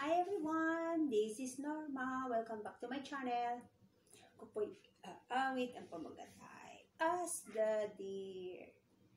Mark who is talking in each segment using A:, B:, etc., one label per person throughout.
A: Hi everyone! This is Norma. Welcome back to my channel. Ako po'y aawit ang pamagat ay As the Deer.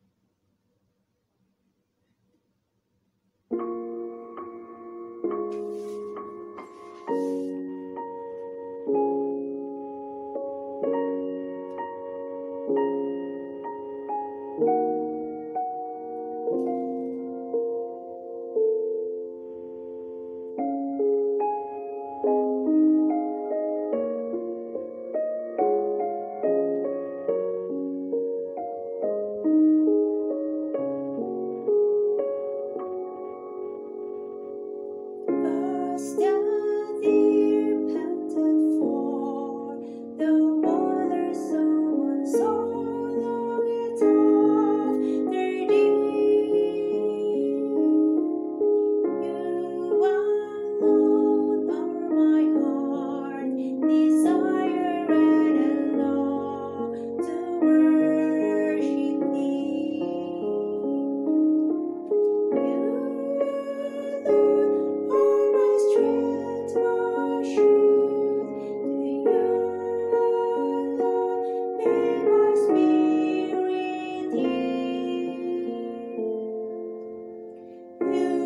A: As the deer panted for the water, someone so long it off their deep. You alone are my heart, desire and long to worship thee. You are my strength, my shield. To you alone may my spirit yield. You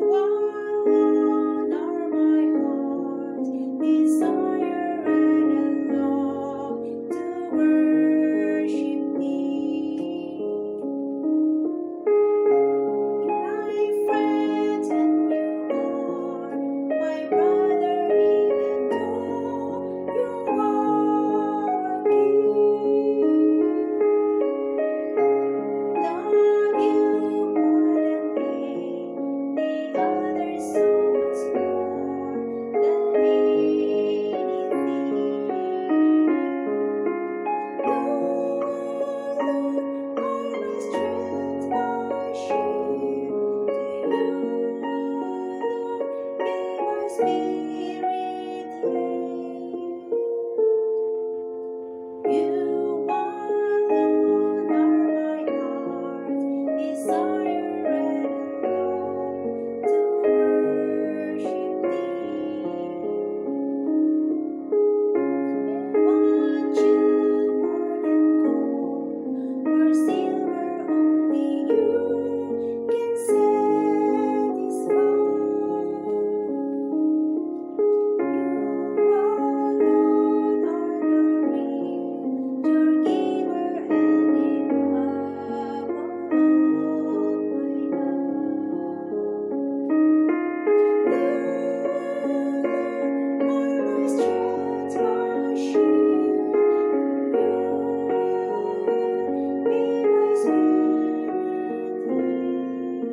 A: alone are my heart's desire and long to worship thee. My friend and you are my brother, even though you are a king. Love you more than the others, so much more than anything. You alone are my strength, my shield. To you alone may my spirit yield. You alone are my heart's desire and long to worship thee. Want you more than gold or silver, only you can satisfy. You alone are the real giver and in love all my love. You alone are my strength, my shield. You alone may my spirit yield.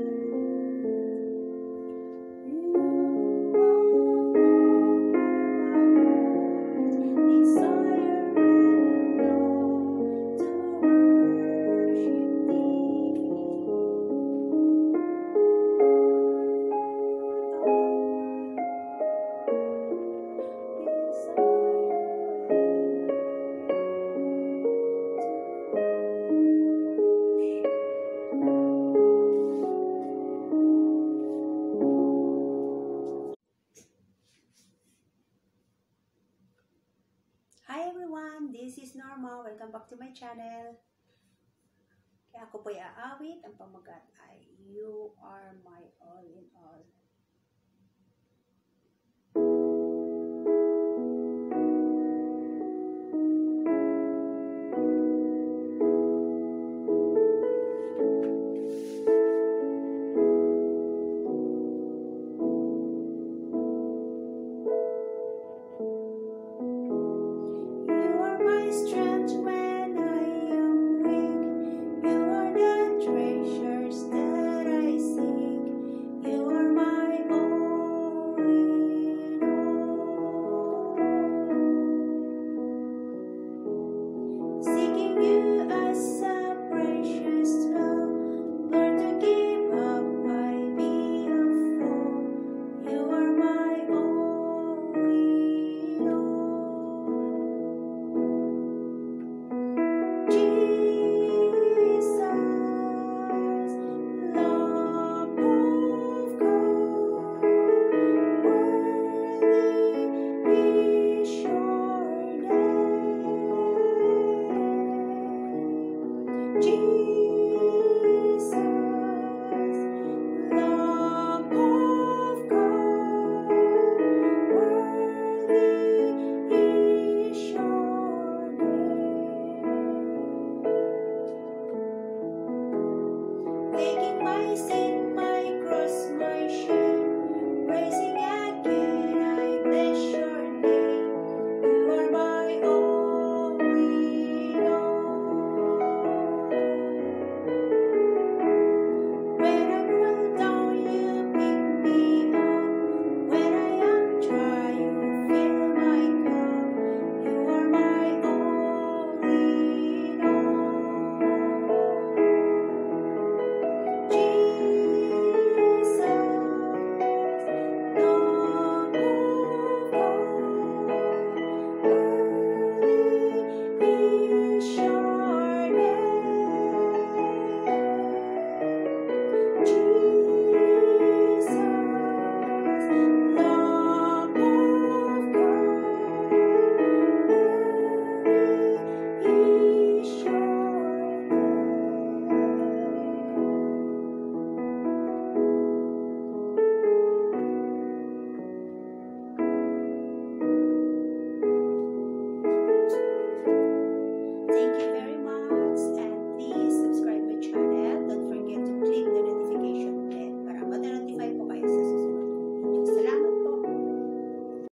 A: You alone are my heart's desire and long to worship thee. Hi everyone, this is Norma. Welcome back to my channel. Kaya ako po'y aawit. Ang pamagat ay You Are My All in All. You are my strength when I am weak. You are the treasures that I seek. You are share.